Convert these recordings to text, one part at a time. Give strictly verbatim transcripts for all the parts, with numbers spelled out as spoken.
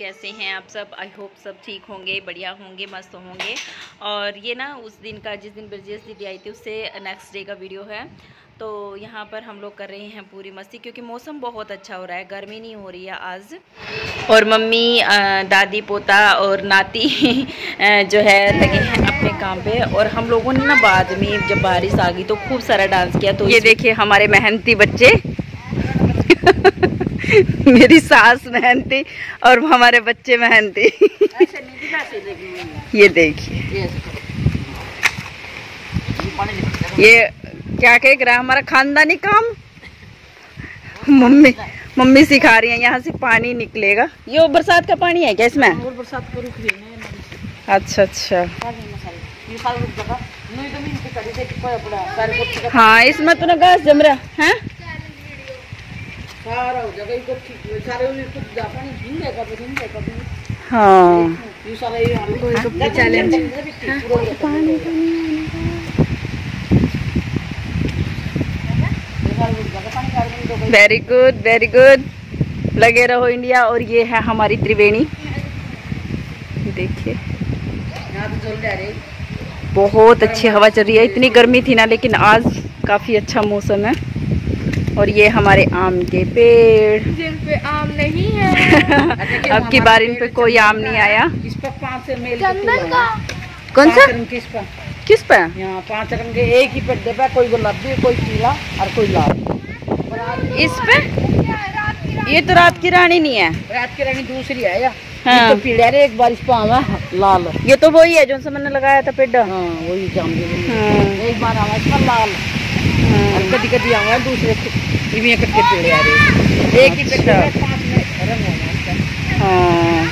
कैसे हैं आप सब। आई होप सब ठीक होंगे, बढ़िया होंगे, मस्त होंगे। और ये ना उस दिन का, जिस दिन ब्रजेश दीदी आई थी उससे नेक्स्ट डे का वीडियो है। तो यहाँ पर हम लोग कर रहे हैं पूरी मस्ती, क्योंकि मौसम बहुत अच्छा हो रहा है, गर्मी नहीं हो रही है आज। और मम्मी, दादी, पोता और नाती जो है लगे हैं अपने काम पे। और हम लोगों ने ना बाद में जब बारिश आ गई तो खूब सारा डांस किया। तो ये देखिए हमारे मेहनती बच्चे मेरी सास मेहनती और हमारे बच्चे मेहनती। ये देखिए, ये क्या कह रहा है, हमारा खानदानी काम। मम्मी मम्मी सिखा रही है, यहाँ से पानी निकलेगा। ये बरसात का पानी है क्या इसमें? और बरसात को रुक रही है। अच्छा अच्छा, हाँ इसमें तो ना घास जम रहा है। हाँ वेरी गुड वेरी गुड, लगे रहो इंडिया। और ये है हमारी त्रिवेणी, देखिए बहुत अच्छी हवा चल रही है। इतनी गर्मी थी ना, लेकिन आज काफी अच्छा मौसम है। और ये हमारे आम के पेड़, जिन पे आम नहीं है। अब की बार इन पे कोई आम नहीं आया। इस पर पांच से मेल का कौन सा, किस पर किस पे यहाँ पांच रंग के एक ही पेड़ पे, कोई गुलाबी, कोई पीला और कोई लाल। इस पे ये तो रात की रानी नहीं है, रात की रानी दूसरी है या हाँ। तो पीला रे, एक बार इस पे आवा लाल। ये तो वही है जो मैंने लगाया था पेड़। हाँ वही जाम हाँ। एक बार आवा इसका लाल, कभी कभी आवा दूसरे कट्टे पेड़ आ रहे, एक ही पेड़ पांच में रंग होना। हाँ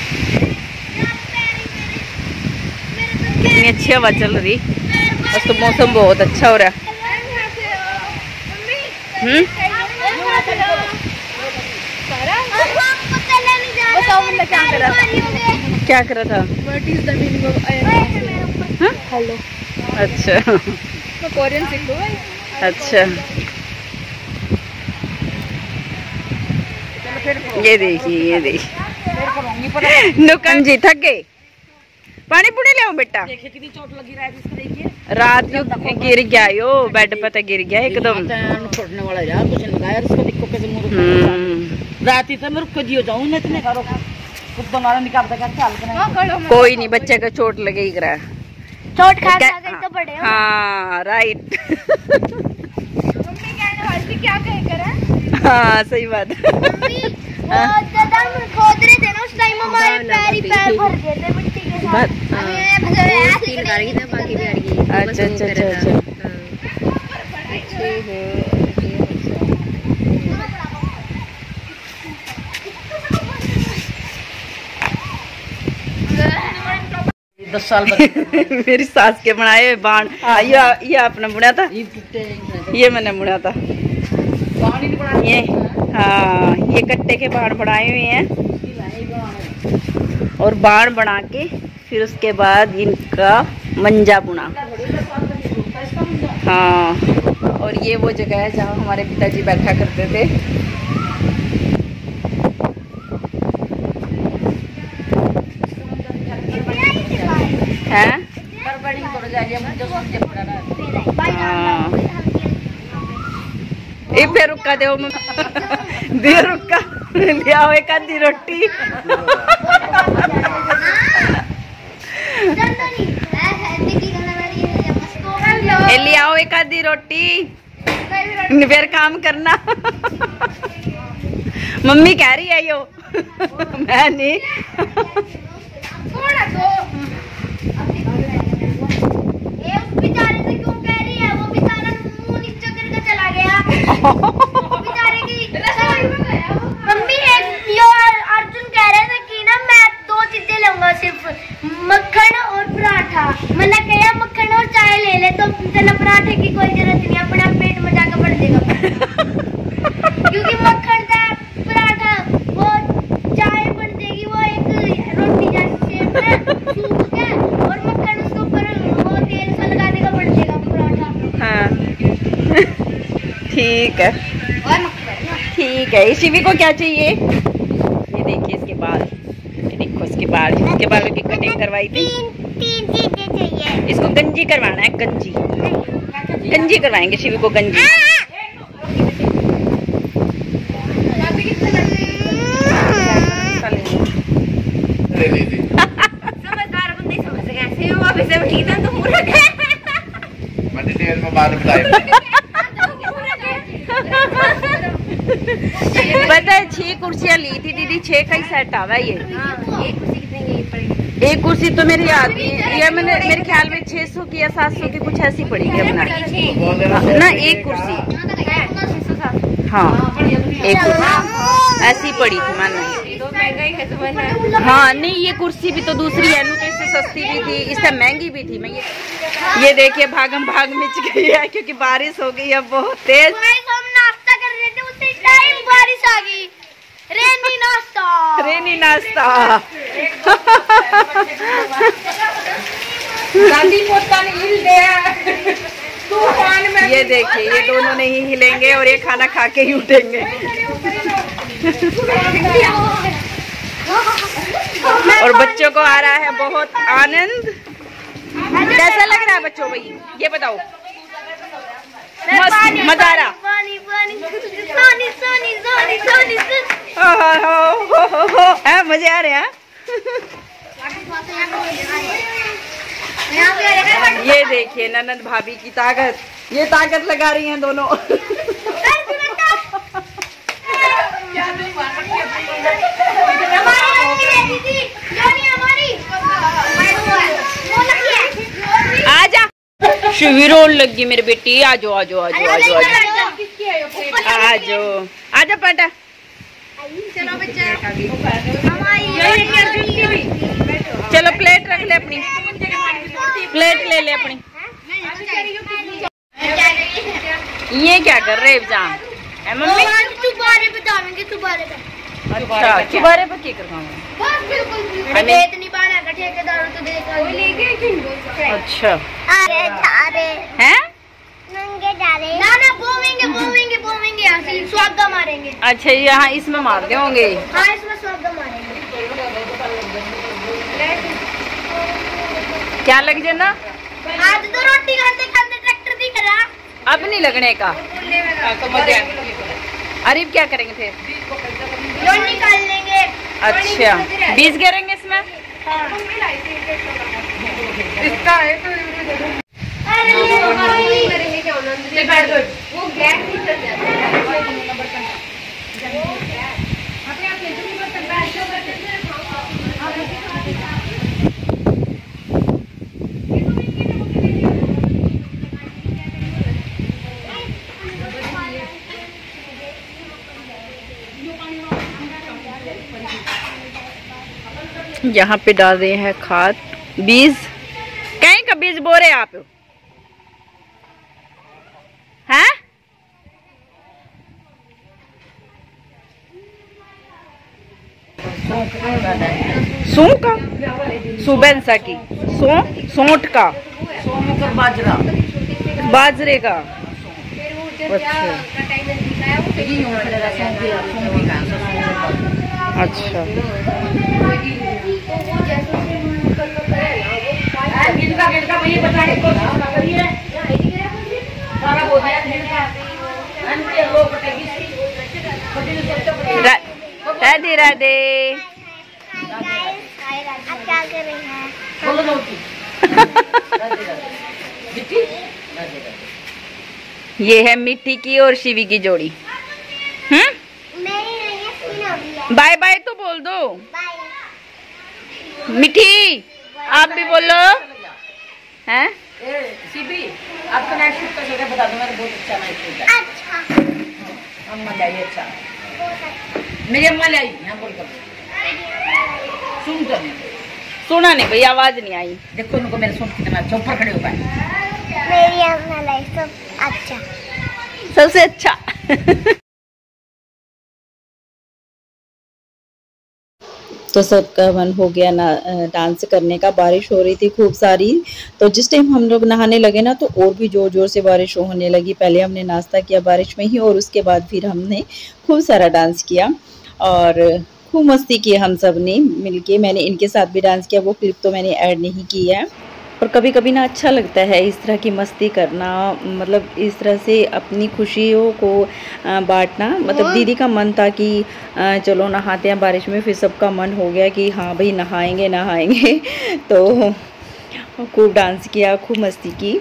कितनी अच्छी हवा चल रही, बस तो मौसम बहुत अच्छा हो रहा है। हम्म क्या करा था? हेलो, अच्छा कोरियन सीख लो। अच्छा ये देखिए, ये देखिए नुकन जी थक गए, पानी पुड़ी ले बेटा। देखिए कितनी चोट लगी है, रात को गिर गया यो, बेड पे तो गिर गया एकदम। छोड़ने वाला यार कुछ लगाया इसको, देखो कैसे मुंह रात ही तो मैं रुक दियो जाऊं ना, इतने करो खुद तो नारा निकालता क्या चाल करना। कोई नहीं, बच्चे को चोट लगे ही करा, चोट खा गई तो बड़े। हाँ राइट। मम्मी कहने वाली क्या कहे करा। हाँ सही बात। दादा खोद रहे थे ना उस टाइम, हमारे पैर ही पैर भर गए थे मिट्टी के साथ। तीन बार की था, बाकी बार की। अच्छा अच्छा अच्छा अच्छा, दस साल मेरी सास के बनाए हुए बाण। हाँ ये ये आपने बुना था, ये मैंने बुना था ये। हाँ ये कट्टे के बाण बनाए हुए हैं, और बाण बना के फिर उसके बाद इनका मंजा बुना। हाँ और ये वो जगह है जहाँ हमारे पिताजी बैठा करते थे। हैं? हाँ ये फिर रुका दे दे रुका लिया हो एक आधी रोटी। लिया हो एक आधी रोटी, फिर काम करना। मम्मी कह रही है यो मैं नहीं। बेचारे की मम्मी अर्जुन कह रहे थे कि ना मैं दो चीजें लूंगा, सिर्फ मक्खन और पराठा। मैंने कहा मक्खन और चाय ले ले, तो तेना पराठे की कोई जरूरत नहीं, अपने आप पेट में जाकर बढ़ जाएगा। क्योंकि मक्खन का पराठा वो चाय बन जाएगी, वो एक रोटी जैसी शेप में सूख के, और मक्खन उसके ऊपर वो तेल से लगा देगा, बढ़ जाएगा पराठा। हाँ ठीक है ठीक है। शिवी को क्या चाहिए? ये देखिए इसके बाल, इसके बाल, इसके बालों की कटिंग करवाई थी। तीन चीजें चाहिए। इसको गंजी करवाना है, गंजी गंजी करवाएंगे शिवी को, गंजी। समझदार बंदे समझ गए से वो अभी से ठीक था तो पूरा मैं डिटेल में बाद में बताएगा। पता है छह कुर्सियां ली थी दीदी, छह का ही सेट आवा है ये। एक कुर्सी कितने की पड़ेगी? एक कुर्सी तो मेरी याद नहीं, ये मैंने मेरे ख्याल में छह सौ की या सात सौ की कुछ ऐसी पड़ेगी अपना ना, एक कुर्सी। हाँ एक कुर्सी ऐसी पड़ी थी मानो। हाँ नहीं ये कुर्सी भी तो दूसरी है, तो इससे सस्ती भी थी, इससे महंगी भी थी। मैं ये ये देखिए भागम भाग मच गई है क्योंकि बारिश हो गई है बहुत तेज। हम नाश्ता कर रहे थे उसी टाइम बारिश आ गई। रेनी नाश्ता रेनी नाश्ता गांधी पोता ने हिल दिया तूफान में। ये देखिए ये दोनों नहीं हिलेंगे और ये खाना खा के ही उठेंगे। और बच्चों को आ रहा है बहुत आनंद। कैसा लग रहा है बच्चों भाई ये बताओ? मस्त मजा आ रहा। पानी पानी सोनी सोनी सोनी सोनी हो हो हो हो हो है, मजे आ रहे हैं। ये देखिए ननद भाभी की ताकत, ये ताकत लगा रही हैं दोनों। आजा शिवी रोन लगी मेरी बेटी, आजो आजो आजो आजो आजो आजो आजा पाटा। चलो प्लेट रख ले अपनी, प्लेट ले ले अपनी। ये क्या कर रहे जान है मम्मी? चुबारे बताएंगे चुबारे का। अच्छा चुबारे पर क्या करवाऊँ? इतनी बार आकर ठेकेदार तो देखा। अच्छा अरे जा रहे हैं नंगे जा रहे ना ना बोवेंगे बोवेंगे बोवेंगे यहाँ से स्वागत मारेंगे। अच्छा यहाँ इसमें मारते होंगे। हाँ इसमें स्वागत मारेंगे। क्या लग जाना? आज तो रोटी खाते खाते ट्रैक्टर दिख रहा। अब नहीं लगने का। अरे क्या करेंगे फिर? जो निकाल लेंगे। अच्छा बीज गिरेंगे इसमें। इसका है तो अरे वो गैस नहीं चल जाता यहाँ पे डाल रहे हैं खाद बीज। कहीं का बीज बो रहे आप हैं? सूं का सुबेन सा की सो सोंठ का बाजरा बाजरे का। अच्छा अच्छा राधे राधे। अब क्या कर रही हैं? ये है मिट्टी की और शिवी की जोड़ी। हम्म बाय बाय तो बोल दो। मिठी आप भी बोलो। हैं सीबी आपका नाइट शिफ्ट का जगह बता दो। मेरा बहुत अच्छा नाइट शिफ्ट है। अच्छा अम्मा चाहिए अच्छा मेरी अम्मा लाई यहाँ बोल कर सुन तो सुना नहीं भाई, आवाज नहीं आई। देखो उनको मेरे सुन कितना अच्छा ऊपर खड़े हो पाए। मेरी अम्मा लाई सब अच्छा सबसे अच्छा। तो सबका मन हो गया ना डांस करने का। बारिश हो रही थी खूब सारी, तो जिस टाइम हम लोग नहाने लगे ना तो और भी जोर जोर से बारिश होने लगी। पहले हमने नाश्ता किया बारिश में ही और उसके बाद फिर हमने खूब सारा डांस किया और खूब मस्ती की हम सब ने मिलके। मैंने इनके साथ भी डांस किया, वो क्लिप तो मैंने ऐड नहीं की है। और कभी कभी ना अच्छा लगता है इस तरह की मस्ती करना, मतलब इस तरह से अपनी खुशियों को बांटना। मतलब दीदी का मन था कि चलो नहाते हैं बारिश में, फिर सबका मन हो गया कि हाँ भाई नहाएंगे नहाएंगे तो खूब डांस किया, खूब मस्ती की।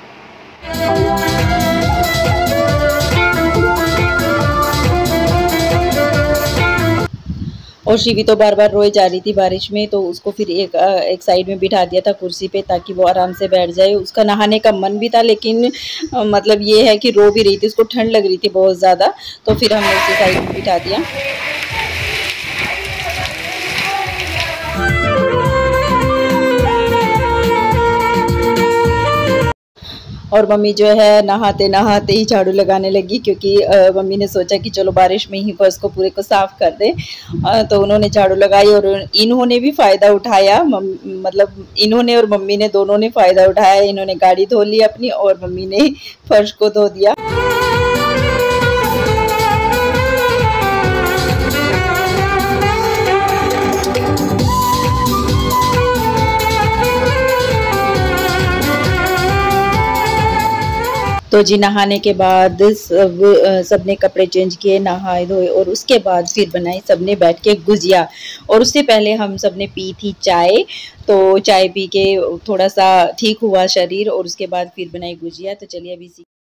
और शिवी तो बार बार रोए जा रही थी बारिश में, तो उसको फिर एक एक साइड में बिठा दिया था कुर्सी पे ताकि वो आराम से बैठ जाए। उसका नहाने का मन भी था, लेकिन मतलब ये है कि रो भी रही थी, उसको ठंड लग रही थी बहुत ज़्यादा, तो फिर हमने उसी साइड में बिठा दिया। और मम्मी जो है नहाते नहाते ही झाड़ू लगाने लगी, क्योंकि मम्मी ने सोचा कि चलो बारिश में ही फर्श को पूरे को साफ कर दे। तो उन्होंने झाड़ू लगाई और इन्होंने भी फ़ायदा उठाया, मतलब इन्होंने और मम्मी ने दोनों ने फ़ायदा उठाया। इन्होंने गाड़ी धो ली अपनी और मम्मी ने फर्श को धो दिया। तो जी नहाने के बाद सब सबने कपड़े चेंज किए, नहाए धोए और उसके बाद फिर बनाई सबने बैठ के गुजिया। और उससे पहले हम सबने पी थी चाय, तो चाय पी के थोड़ा सा ठीक हुआ शरीर और उसके बाद फिर बनाई गुजिया। तो चलिए अभी